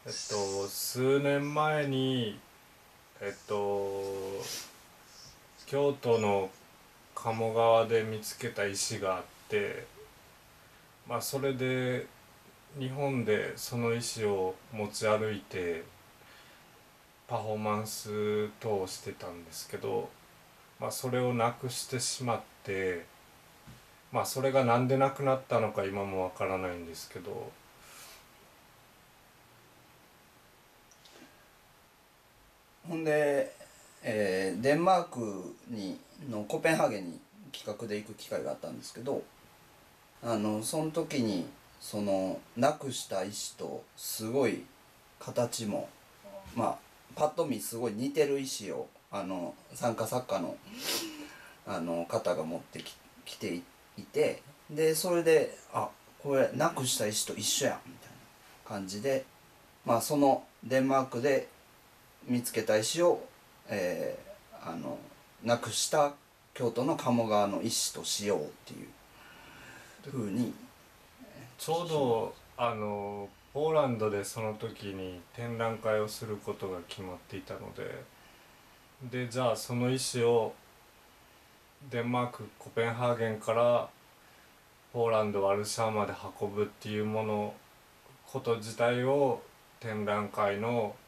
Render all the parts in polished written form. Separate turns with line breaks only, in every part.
数年前に、えっと、京都の鴨川で見つけた石があって、それで日本でその石を持ち歩いてパフォーマンス等をしてたんですけど、それをなくしてしまって、それがなんでなくなったのか今もわからないんですけど。
ほんで、デンマークのコペンハーゲンに企画で行く機会があったんですけど、その時にそのなくした石とすごい形もパッと見すごい似てる石を参加作家の方が持ってきていて、でそれでこれなくした石と一緒やんみたいな感じで、そのデンマークで見つけた石を、なくした京都の鴨川の石としようっていう風に
ちょうどポーランドでその時に展覧会をすることが決まっていたので、じゃあその石をデンマークコペンハーゲンからポーランドワルシャワまで運ぶっていうこと自体を展覧会の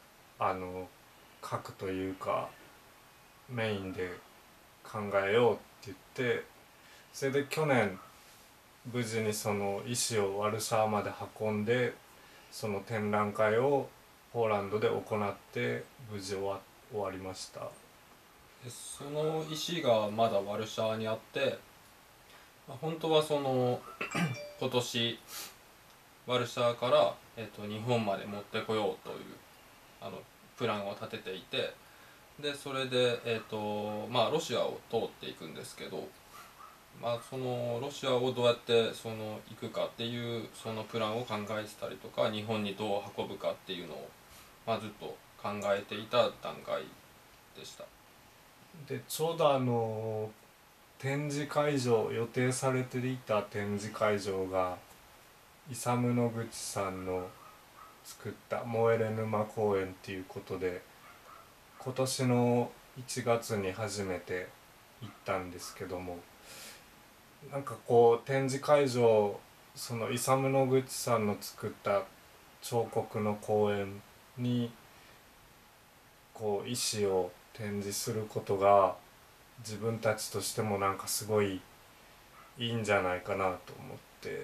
核というかメインで考えようって言って、それで去年無事にその石をワルシャワまで運んで、その展覧会をポーランドで行って無事終わりました。
でその石がまだワルシャワにあって、本当はその今年ワルシャワから、日本まで持ってこようというあのプランを立てていて、でそれで、ロシアを通っていくんですけど、そのロシアをどうやって行くかっていうそのプランを考えてたりとか、日本にどう運ぶかっていうのを、ずっと考えていた段階でした。
でちょうど展示会場、予定されていた展示会場がイサム・ノグチさんの作った燃えれ沼公園っていうことで、今年の1月に初めて行ったんですけども、なんかこう展示会場、そのイサム・ノグチさんの作った彫刻の公園にこう石を展示することが自分たちとしてもなんかすごいいいんじゃないかなと思って、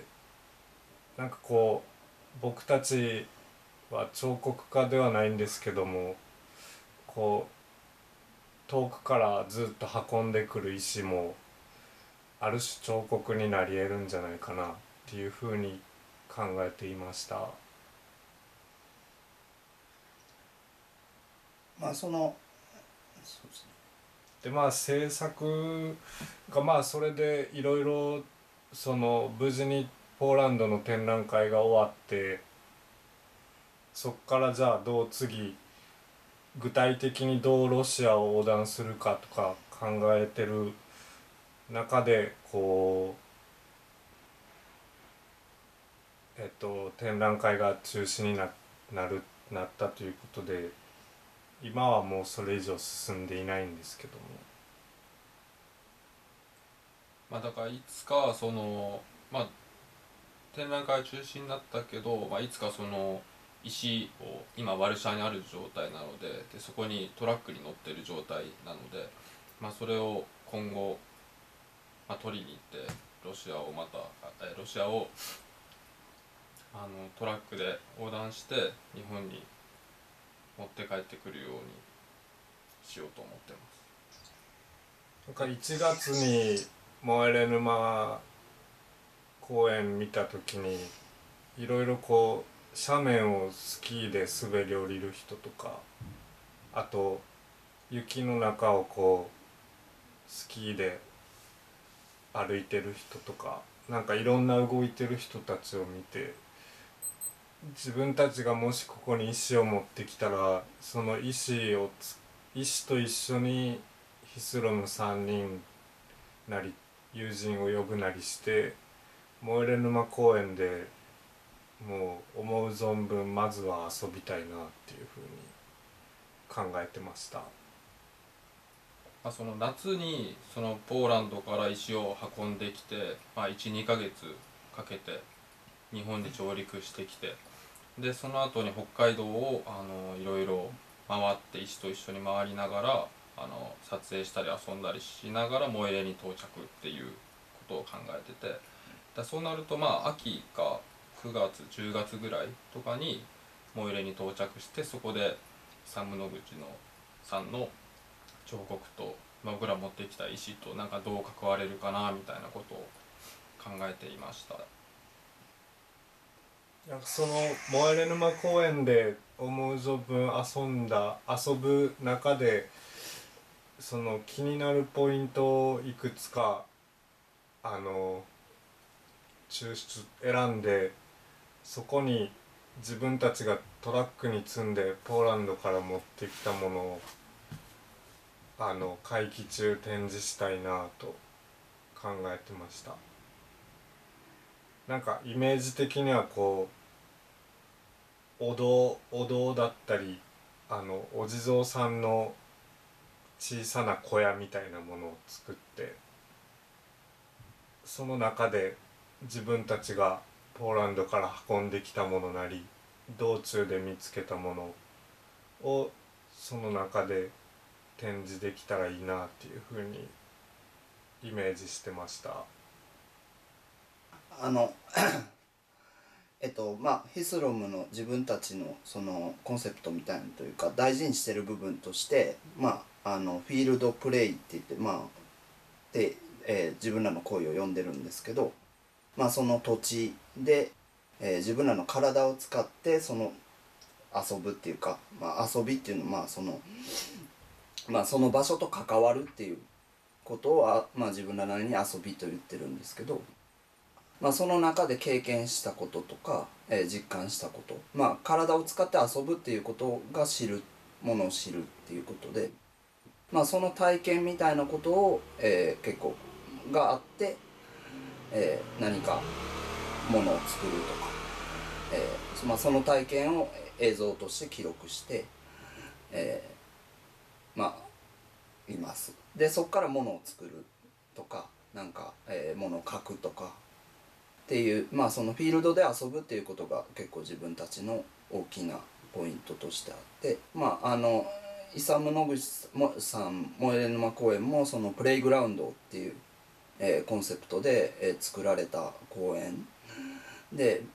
なんかこう僕たちは彫刻家ではないんですけども、こう遠くからずっと運んでくる石もある種彫刻になり得るんじゃないかなっていうふうに考えていました。
そのそうですね。
で制作がそれでいろいろその無事にポーランドの展覧会が終わって、そっからじゃあどう次具体的にどうロシアを横断するかとか考えてる中でこう、展覧会が中止になったということで、今はもうそれ以上進んでいないんですけども。
だからいつか展覧会中止になったけど、いつかその石を今ワルシャワにある状態なので、そこにトラックに乗ってる状態なので、それを今後、取りに行ってロシアをトラックで横断して日本に持って帰ってくるようにしようと思ってます。
なんか1月に燃えれ沼公園見た時にいろいろこう斜面をスキーで滑り降りる人とか、あと雪の中をこうスキーで歩いてる人とか、なんかいろんな動いてる人たちを見て、自分たちがもしここに石を持ってきたら、その石と一緒にヒスロム3人なり友人を呼ぶなりして燃えれ沼公園でもう思う存分まずは遊びたいなっていうふうに考えてました。
その夏にそのポーランドから石を運んできて、12ヶ月かけて日本に上陸してきて、でその後に北海道をいろいろ回って石と一緒に回りながら撮影したり遊んだりしながらモエレに到着っていうことを考えてて、そうなると秋か9月10月ぐらいとかにモエレに到着して、そこでイサム・ノグチのさんの彫刻と、僕ら持ってきた石となんかどう関われるかなみたいなことを考えていました。
なんかそのモエレ沼公園で思う存分遊ぶ中でその気になるポイントをいくつか抽出選んで、そこに自分たちがトラックに積んでポーランドから持ってきたものを会期中展示したいなと考えてました。なんかイメージ的にはこうお堂だったりお地蔵さんの小さな小屋みたいなものを作って、その中で自分たちがポーランドから運んできたものなり道中で見つけたものをその中で展示できたらいいなっていうふうにイメージしてました。
ヒスロムの自分たちのそのコンセプトみたいなというか大事にしてる部分として、フィールドプレイって言ってで、自分らの行為を呼んでるんですけど、その土地で、自分らの体を使ってその遊ぶっていうか、遊びっていうのはその場所と関わるっていうことを自分らなりに遊びと言ってるんですけど、その中で経験したこととか、実感したこと、体を使って遊ぶっていうことがものを知るっていうことで、その体験みたいなことを、結構があって、何かものを作るとか、その体験を映像として記録して、います。でそこからものを作るとかものを描くとかっていう、そのフィールドで遊ぶっていうことが結構自分たちの大きなポイントとしてあって、イサム・ノグチさんモエレ沼公園もそのプレイグラウンドっていう、コンセプトで、作られた公園で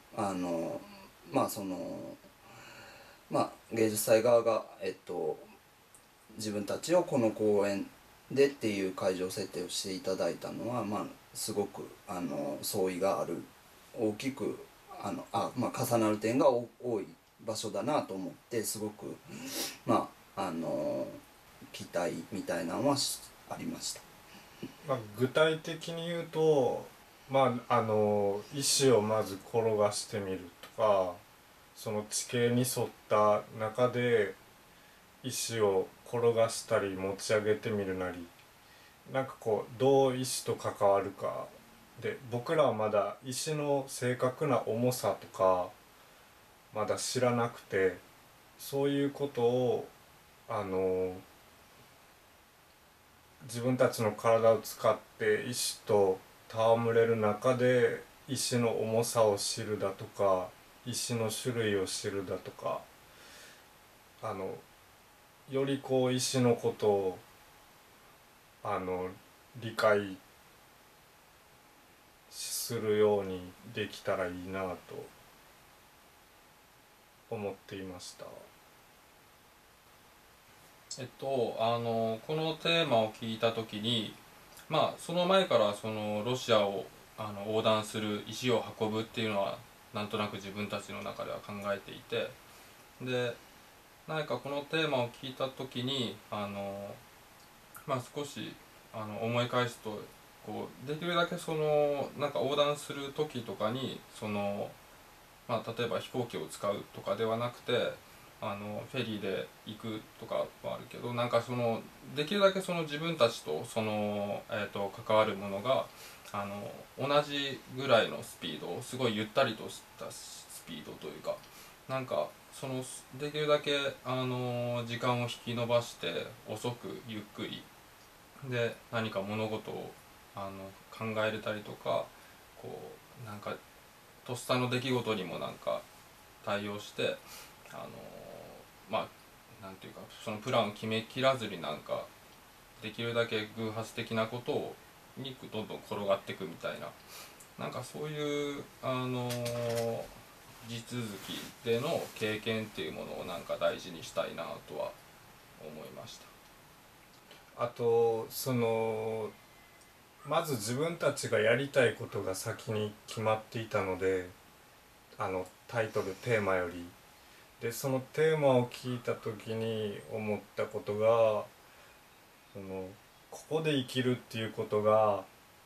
芸術祭側が、自分たちをこの公園でっていう会場設定をしていただいたのは、すごく相違がある大きく重なる点が多い場所だなと思って、すごく期待みたいなのはありました。
具体的に言うと、石をまず転がしてみるとか、その地形に沿った中で石を転がしたり持ち上げてみるなり、なんかこうどう石と関わるかで、僕らはまだ石の正確な重さとかまだ知らなくて、そういうことを自分たちの体を使って石と戯れる中で石の重さを知るだとか石の種類を知るだとか、よりこう石のことを理解するようにできたらいいなと思っていました。
このテーマを聞いた時に、その前からそのロシアを横断する石を運ぶっていうのはなんとなく自分たちの中では考えていて、で何かこのテーマを聞いた時に少し思い返すと、できるだけその横断する時とかに例えば飛行機を使うとかではなくてフェリーで行くとかはあるけど、できるだけその自分たちと関わるものが同じぐらいのスピード、すごいゆったりとしたスピピードというか、なんかそのできるだけ時間を引き延ばして遅くゆっくりで何か物事を考えれたりとか、こうなんかとっさの出来事にもなんか対応してまあなんていうかそのプランを決めきらずになんかできるだけ偶発的なことをにどんどん転がっていくみたいな、なんかそういう地続きでの経験っていうものをなんか大事にしたいなとは思いました。
あとまず自分たちがやりたいことが先に決まっていたので、タイトルテーマよりで、そのテーマを聞いた時に思ったことが、ここで生きるっていうことが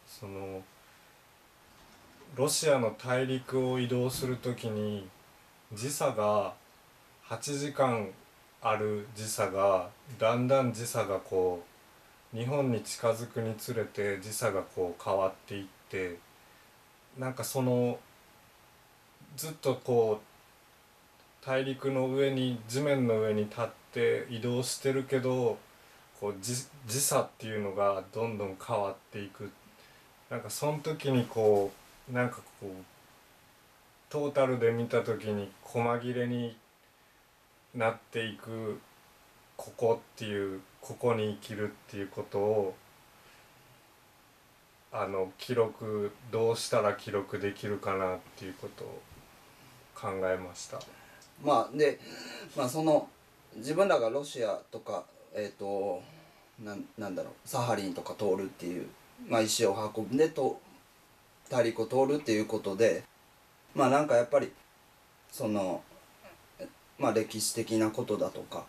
ロシアの大陸を移動する時に時差が8時間ある時差がだんだん時差がこう日本に近づくにつれて時差がこう変わっていって、なんかずっとこう大陸の上に地面の上に立って移動してるけど、こう時差っていうのがどんどん変わっていく。なんかその時になんかトータルで見た時に細切れになっていく、ここに生きるっていうことをどうしたら記録できるかなっていうことを考えました。
その自分らがロシアとかなんだろうサハリンとか通るっていう、石を運んで大陸を通るっていうことで、なんかやっぱり歴史的なことだとか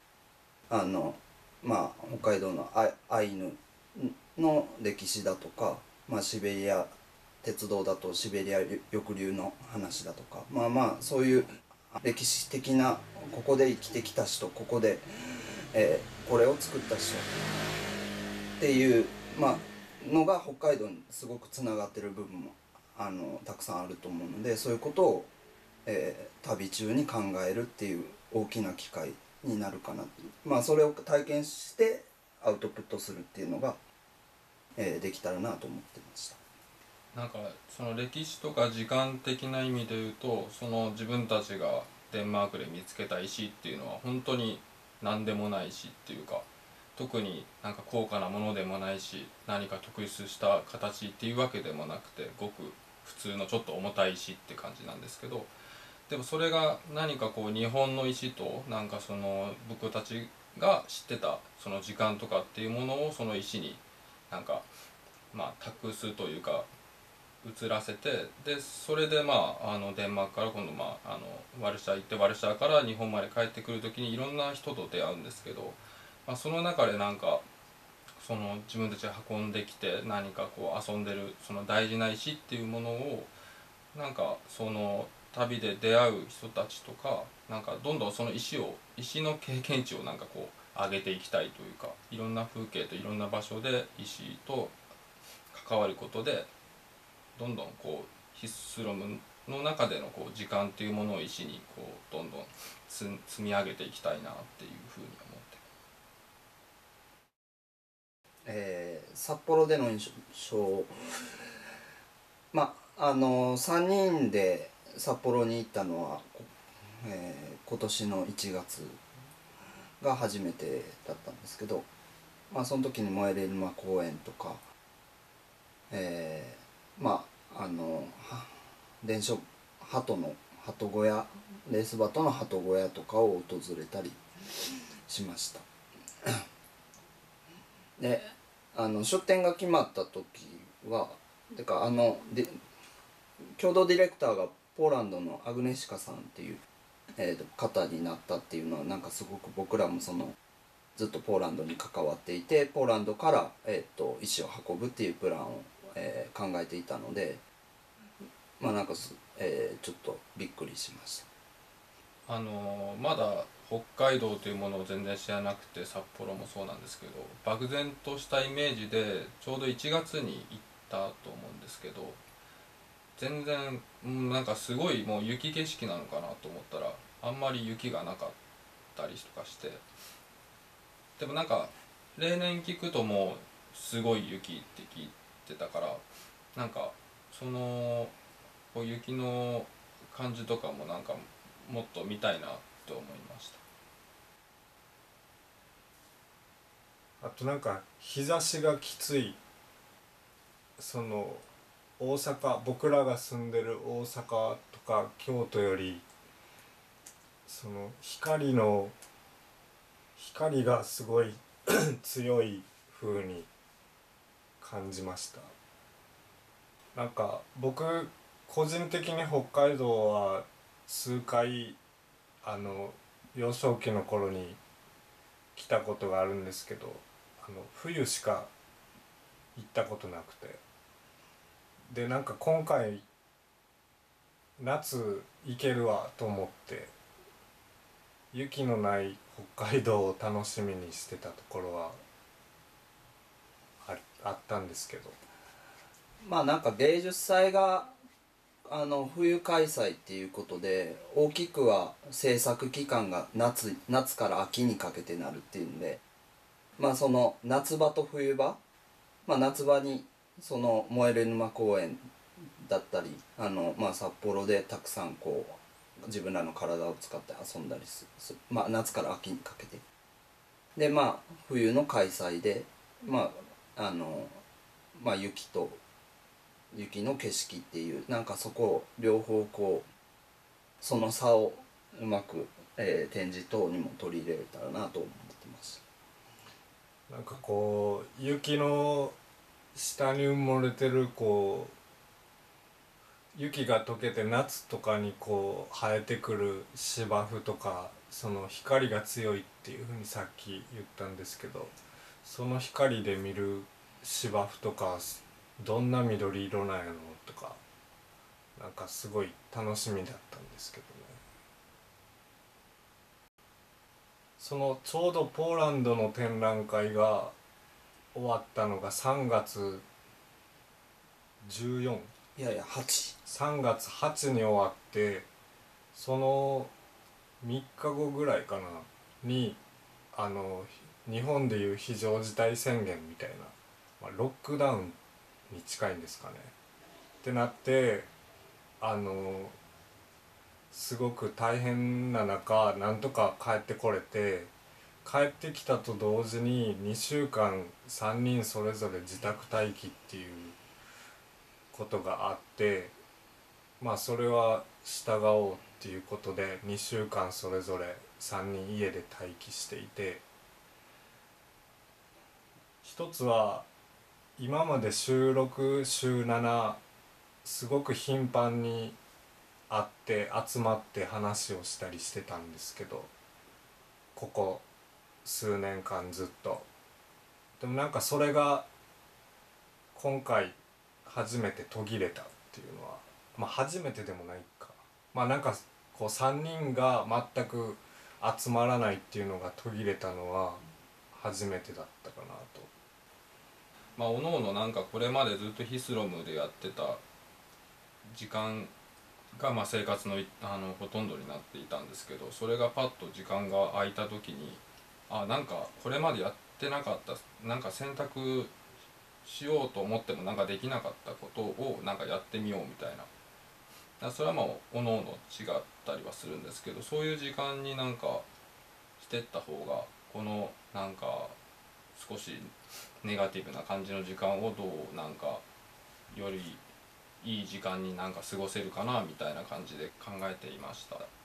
北海道のアイヌの歴史だとか、シベリア鉄道だとシベリア抑留の話だとか、そういう歴史的なここで生きてきた人、ここで、これを作った人っていう、のが北海道にすごくつながってる部分もたくさんあると思うので、そういうことを、旅中に考えるっていう大きな機会になるかなっていう、それを体験してアウトプットするっていうのが、できたらなと思ってました。
なんかその歴史とか時間的な意味で言うと、その自分たちがデンマークで見つけた石っていうのは本当に何でもない石っていうか、特になんか高価なものでもないし、何か特殊した形っていうわけでもなくて、ごく普通のちょっと重たい石って感じなんですけど、でもそれが何かこう日本の石となんかその僕たちが知ってたその時間とかっていうものをその石になんか託すというか移らせて、でそれでデンマークから今度ワルシャワ行ってワルシャワから日本まで帰ってくる時にいろんな人と出会うんですけど、その中でなんかその自分たちが運んできて何かこう遊んでるその大事な石っていうものをなんかその旅で出会う人たちとかなんかどんどんその石の経験値をなんかこう上げていきたいというか、いろんな風景といろんな場所で石と関わることでどんどんこうヒスロムの中でのこう時間っていうものを石にこうどんどん積み上げていきたいなっていうふうに思って
札幌での印象、3人で札幌に行ったのは、今年の1月が初めてだったんですけど、その時に燃えれる馬公園とか、電車鳩小屋レースバトの鳩小屋とかを訪れたりしましたで出店が決まった時は共同ディレクターがポーランドのアグネシカさんっていう、方になったっていうのはなんかすごく僕らもずっとポーランドに関わっていて、ポーランドから、石を運ぶっていうプランを、考えていたのでちょっとびっくりしました。
まだ北海道というものを全然知らなくて、札幌もそうなんですけど漠然としたイメージでちょうど1月に行ったと思うんですけど、 全然なんかすごいもう雪景色なのかなと思ったらあんまり雪がなかったりとかして、でもなんか例年聞くともうすごい雪って聞いてたから、なんかそのこう雪の感じとかもなんかもっと見たいなと思いました。
あとなんか日差しがきつい、その大阪、僕らが住んでる大阪とか京都よりその光がすごい強い風に感じました。なんか僕個人的に北海道は数回幼少期の頃に来たことがあるんですけど、冬しか行ったことなくて、でなんか今回夏行けるわと思って雪のない北海道を楽しみにしてたところはあったんですけど、
まあなんか芸術祭が冬開催っていうことで、大きくは制作期間が夏から秋にかけてなるっていうんで、まあその夏場と冬場、まあ夏場にその燃える沼公園だったりまあ札幌でたくさんこう自分らの体を使って遊んだりまあ夏から秋にかけて、でまあ冬の開催でまあまあ雪の景色っていう、なんかそこを両方こうその差をうまく、展示等にも取り入れれたらなと思ってます。
なんかこう雪の下に埋もれてるこう雪が溶けて夏とかにこう生えてくる芝生とか、その光が強いっていうふうにさっき言ったんですけど、その光で見る芝生とかどんな緑色なんやろうとか、なんかすごい楽しみだったんですけどね。そのちょうどポーランドの展覧会が終わったのが3月14、
いやいや8。
3月8に終わって、その3日後ぐらいかなに日本でいう非常事態宣言みたいな、ロックダウンに近いんですかねってなって、すごく大変な中なんとか帰ってこれて、帰ってきたと同時に2週間3人それぞれ自宅待機っていうことがあって、まあそれは従おうっていうことで2週間それぞれ3人家で待機していて、一つは今まで週6週7すごく頻繁に会って集まって話をしたりしてたんですけど、ここ数年間ずっと。でもなんかそれが今回初めて途切れたっていうのは、まあ初めてでもないか、まあなんかこう3人が全く集まらないっていうのが途切れたのは初めてだったかなと。
まあおのおのなんかこれまでずっとヒスロムでやってた時間がまあ生活のほとんどになっていたんですけど、それがパッと時間が空いた時になんかこれまでやってなかったなんか選択しようと思ってもなんかできなかったことをなんかやってみようみたいな、それはまあおのおの違ったりはするんですけど、そういう時間になんかしてった方がこのなんか少しネガティブな感じの時間をどうなんかよりいい時間になんか過ごせるかなみたいな感じで考えていました。